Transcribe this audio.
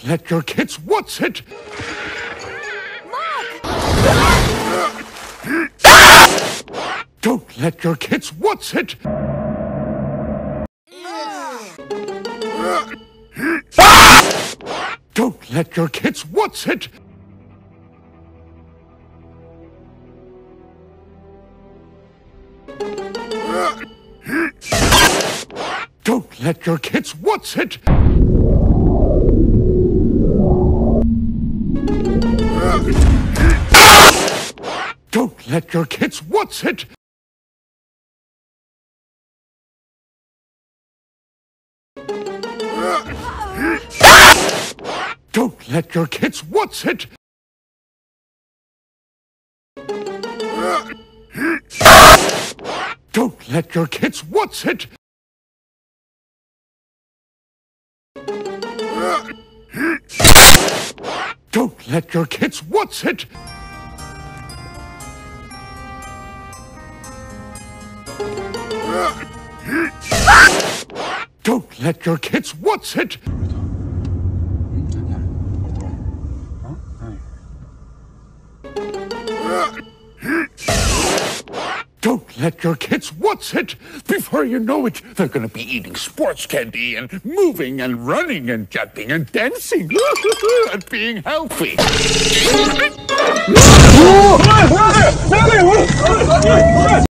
let your kids what's it? Don't let your kids what's it? Don't let your kids what's it? Don't let your kids what's it? Don't let your kids what's it? Don't let your kids what's it? Don't let your kids what's it? Don't let your kids what's it? Don't let your kids what's it? Don't let your kids what's it? Before you know it, they're going to be eating sports candy and moving and running and jumping and dancing and being healthy.